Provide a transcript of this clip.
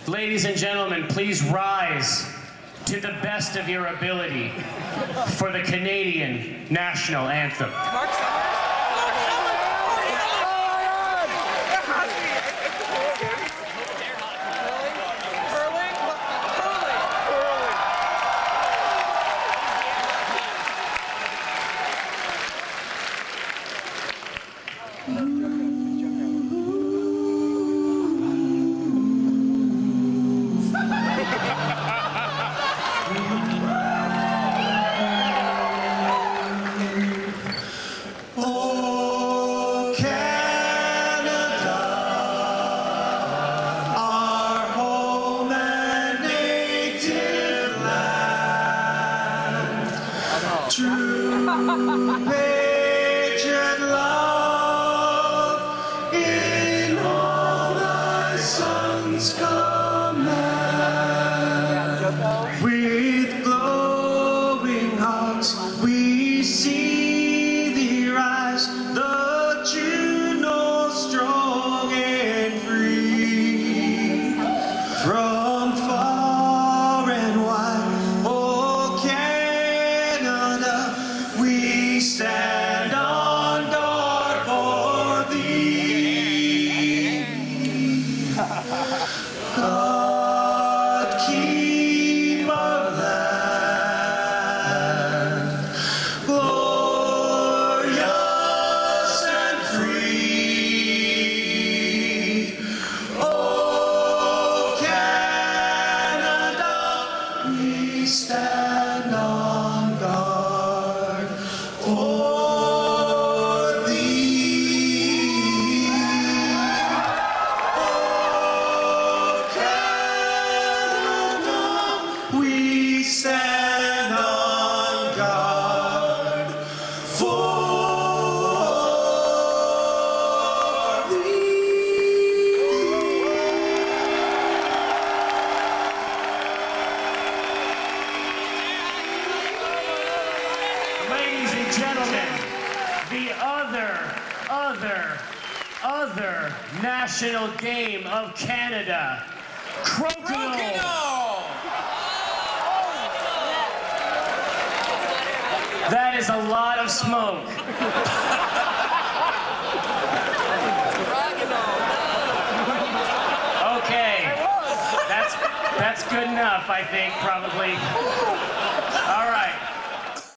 Ladies and gentlemen, please rise to the best of your ability for the Canadian National Anthem. With glowing hearts we see thee rise, the true north strong and free. From far and wide, oh Canada, we stand on guard for thee. God keep our land glorious and free. Oh Canada, we stand on guard for thee. We stand on guard for thee. Ladies and gentlemen, the other national game of Canada, Crokinole. That is a lot of smoke. Okay, that's good enough, I think, probably. All right.